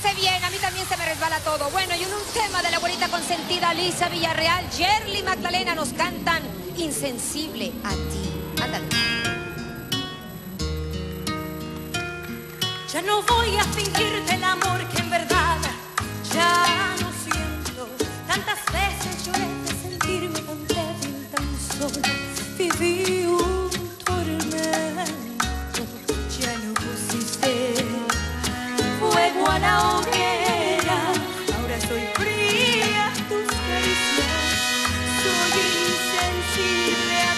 parece bien, a mí también se me resbala todo. Bueno, y en un tema de la abuelita consentida Lisa Villarreal, Yerli y Magdalena nos cantan Insensible a ti. Ándale. Ya no voy a fingirte el amor que en verdad ya no siento. Tantas veces lloré de sentirme tan débil, tan sola. Viví un tormento. Ya no pusiste fuego a la hoguera. Ahora soy fría a tus caricias. Soy insensible a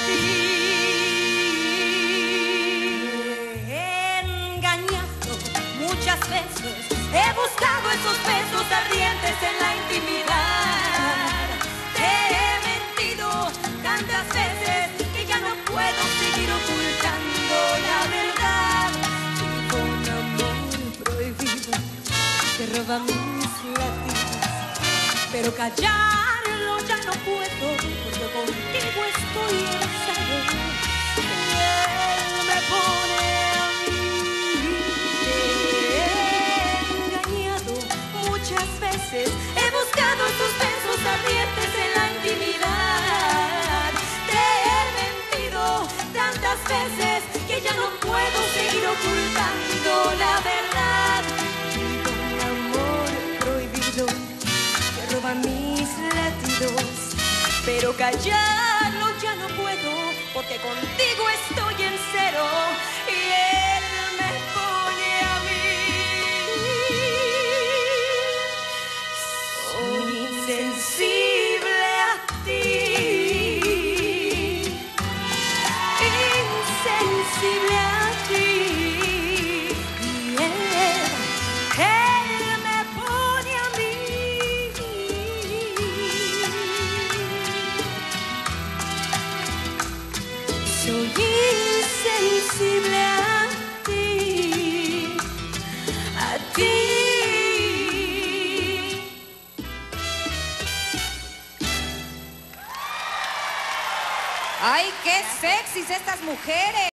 ti. Engañado muchas veces, he buscado esos besos ardientes en la intimidad. Te he mentido tantas veces que ya no puedo seguir ocultando la verdad. Vivo un amor prohibido que roba mis latidos, pero callarlo ya no puedo, porque contigo estoy encerrado. Él me pone a mí. Muchas veces he buscado tus besos ardientes en la intimidad. Te he mentido tantas veces que ya no puedo seguir ocultando la verdad. Vivo un amor prohibido que roba mis latidos, pero callarlo ya no puedo, porque contigo estoy en cero y él me pone a mí. Insensible a ti, insensible a ti, y él me pone a mí. Soy insensible a ti, a ti. ¡Ay, qué sexys estas mujeres!